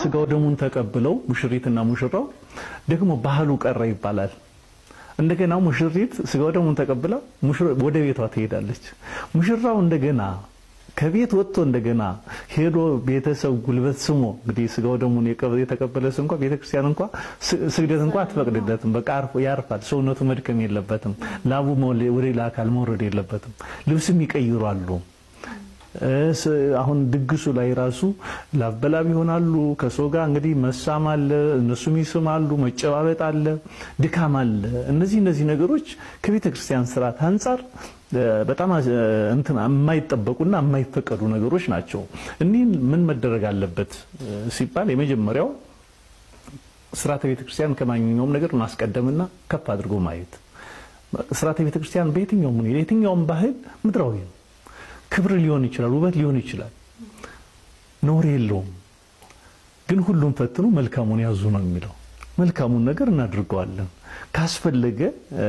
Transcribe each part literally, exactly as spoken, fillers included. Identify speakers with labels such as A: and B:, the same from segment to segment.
A: ስጋው ደሙን ተቀብለው ሙሽሪትና ሙሽራው ደግሞ ባህሉ ቀረ ይባላል እንደገና ሙሽሪት ስጋው ደሙን ተቀብላ ወደ ቤቷ ትሄዳለች ሙሽራው እንደገና ከቤት ወጥቶ እንደገና ሄዶ ቤተሰብ ጉልበት ስሞ እንግዲህ ስጋው ደሙን የተቀበለስ እንኳን ቤተክርስቲያን እንኳን ስግደት እንኳን አትፈቅድለትም በቃ አርፎ ያርፋል ሰውነቱ መድከም የለበትም ላቡ ወደ ሌላ አካል መውረድ የለበትም ልብስም ይቀይራሉ አሁን ድግሱ ላይ ራሱ ላበላብ ይሆናሉ ከሰው ጋር እንግዲህ መሳም አለ እነሱም ይስማሉ መጨባበጥ አለ ድካም አለ እነዚህ እነዚህ ነገሮች ከቤተክርስቲያን ሥርዓት አንፃር በጣም እንትና የማይጠበቁና የማይፈቀዱ ነገሮች ናቸው እኒን ምን መደረግ አለበት ሲባል የመጀመሪያው ሥርዓተ ቤተክርስቲያን ከማንኛውም ነገር ማስቀደምና ከፍ አድርጎ ማየት ሥርዓተ ቤተክርስቲያን በየትኛውም ነው የትኛውም ባህል ምድራዊ ነው ክብር ሊሆን ይችላል ውበት ሊሆን ይችላል ኖር የለውም ግን ሁሉም ፈትኑ መልካሙን ያዙ ነው የሚለው መልካሙን ነገር እናድርገዋለን ካስፈለገ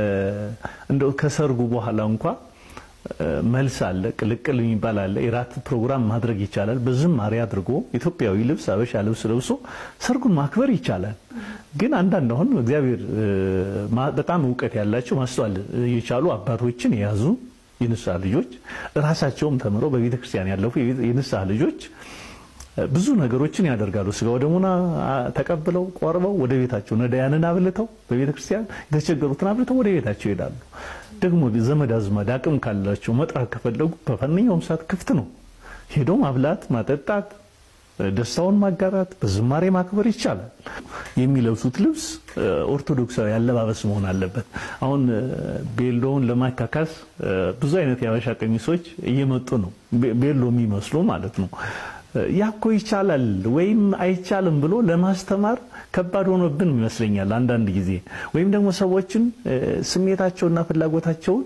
A: እንደው ከሰርጉ በኋላ እንኳን መልስ አለ ቅልቅል የሚባል አለ ኢራት ፕሮግራም ማድረግ ይቻላል በዝማሬ አድርጎ ኢትዮጵያዊ ልብስ አበሻ ልብስ ለብሶ ሰርጉን ማክበር ይቻላል ግን አንዳንድ አሁን እግዚአብሔር በጣም ዕውቀት ያላቸው ማስተዋል የቻሉ አባቶችን ያዙ የንስሐ ልጆች ራሳቸውም ተምረው በቤተክርስቲያን ያለፉ የንስሐ ልጆች ብዙ ነገሮችን ያደርጋሉ ስጋው ደሙና ተቀብለው ቆርበው ወደ ቤታቸው ነዳያንን አብልተው በቤተክርስቲያን የተቸገሩትን አብልተው ወደ ቤታቸው ይሄዳሉ ደግሞ ዘመድ አዝማድ አቅም ካላቸው መጥራት ከፈለጉ በፈንኛውም ሰዓት ክፍት ነው ሄዶ ማብላት ማጠጣት ደስታውን ማጋራት በዝማሬ ማክበር ይቻላል የሚለብሱት ልብስ ኦርቶዶክሳዊ ያለባበስ መሆን አለበት አሁን ቤሎውን ለማካካስ ብዙ አይነት ያበሻ ቀሚሶች እየመጡ ነው ቤሎ የሚመስሉ ማለት ነው ያኮ ይቻላል ወይም አይቻልም ብሎ ለማስተማር ከባድ ሆኖብን ይመስለኛል አንዳንድ ጊዜ ወይም ደግሞ ሰዎችን ስሜታቸውና ፍላጎታቸውን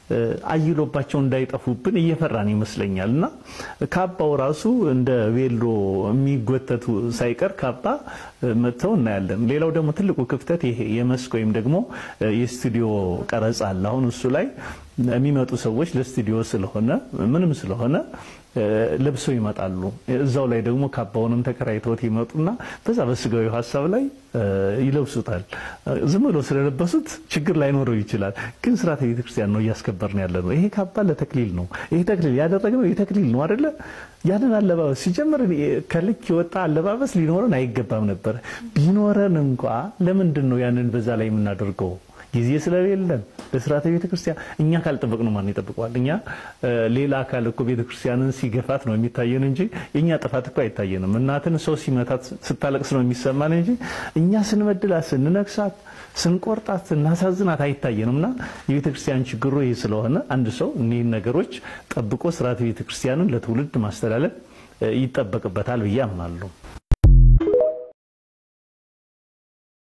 A: አይሎባቸው እንዳይጠፉብን እየፈራን ይመስለኛልና ካባው ራሱ እንደ ቬሎ የሚጎተቱ ሳይቀር ካባ መተው እናያለን ሌላው ደግሞ ትልቁ ክፍተት ይሄ የመስክ ወይም ደግሞ የስቱዲዮ ቀረጻ አለ አሁን እሱ ላይ የሚመጡ ሰዎች ለስቱዲዮ ስለሆነ ምንም ስለሆነ ለብሰው ይመጣሉ እዛው ላይ ደግሞ ካባውንም ተከራይተውት ይመጡና በዛ በስጋዊ ሐሳብ ላይ ይለብሱታል ዝም ብሎ ስለለበሱት ችግር ላይ ኖረው ይችላል ግን ሥርዓተ ቤተክርስቲያን ነው ያስከበርን ያለነው ይሄ ካባ ለተክሊል ነው ይሄ ተክሊል ያደረግነው የተክሊል ነው አይደለ ያንን አለባበስ ሲጀምር ከልክ ይወጣ አለባበስ ሊኖረን አይገባም ነበር ቢኖረን እንኳን ለምንድን ነው ያንን በዛ ላይ የምናደርገው ጊዜ ስለሌለን ለሥርዓተ ቤተክርስቲያን እኛ ካልጠበቅነው ማን ይጠብቀዋል እኛ ሌላ አካል እኮ ቤተክርስቲያንን ሲገፋት ነው የሚታየን እንጂ የኛ ጥፋት እኮ አይታየንም እናትን ሰው ሲመታት ስታለቅስ ነው የሚሰማን እንጂ እኛ ስንበድላት ስንነክሳት ስንቆርጣት ስናሳዝናት አይታየንምና የቤተክርስቲያን ችግሩ ይሄ ስለሆነ አንድ ሰው እነዚህ ነገሮች ጠብቆ ሥርዓተ ቤተክርስቲያንን ለትውልድ ማስተላለፍ ይጠበቅበታል ብዬ አምናለሁ